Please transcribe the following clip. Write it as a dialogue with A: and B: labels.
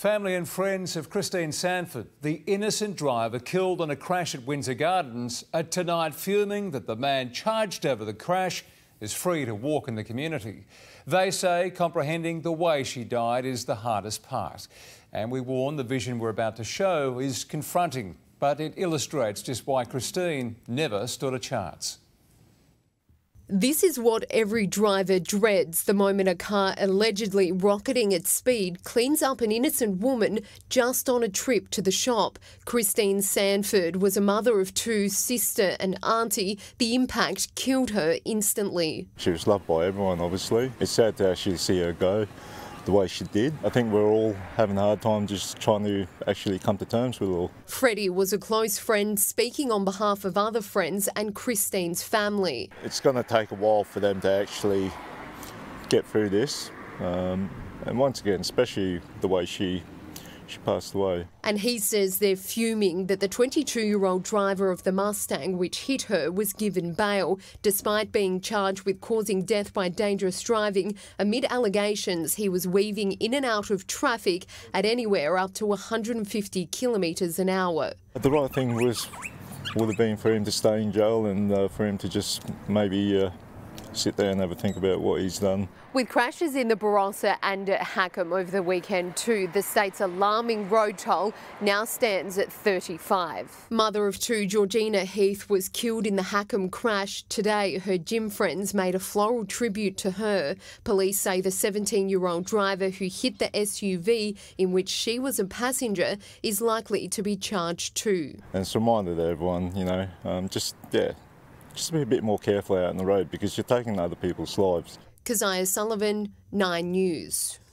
A: Family and friends of Christine Sanford, the innocent driver killed in a crash at Windsor Gardens, are tonight fuming that the man charged over the crash is free to walk in the community. They say comprehending the way she died is the hardest part. And we warn the vision we're about to show is confronting, but it illustrates just why Christine never stood a chance.
B: This is what every driver dreads the moment a car allegedly rocketing at speed cleans up an innocent woman just on a trip to the shop. Christine Sanford was a mother of two, sister and auntie. The impact killed her instantly.
C: She was loved by everyone, obviously. It's sad to actually see her go the way she did. I think we're all having a hard time just trying to actually come to terms with it all.
B: Freddie was a close friend speaking on behalf of other friends and Christine's family.
C: It's going to take a while for them to actually get through this. And once again, especially the way she passed away.
B: And he says they're fuming that the 22-year-old driver of the Mustang which hit her was given bail, despite being charged with causing death by dangerous driving amid allegations he was weaving in and out of traffic at anywhere up to 150 kilometres an hour.
C: The right thing would have been for him to stay in jail and for him to just maybe sit there and have a think about what he's done.
B: With crashes in the Barossa and at Hackham over the weekend too, the state's alarming road toll now stands at 35. Mother of two, Georgina Heath, was killed in the Hackham crash. Today, her gym friends made a floral tribute to her. Police say the 17-year-old driver who hit the SUV in which she was a passenger is likely to be charged too.
C: And it's a reminder to everyone, just be a bit more careful out on the road because you're taking other people's lives.
B: Keziah Sullivan, 9 News.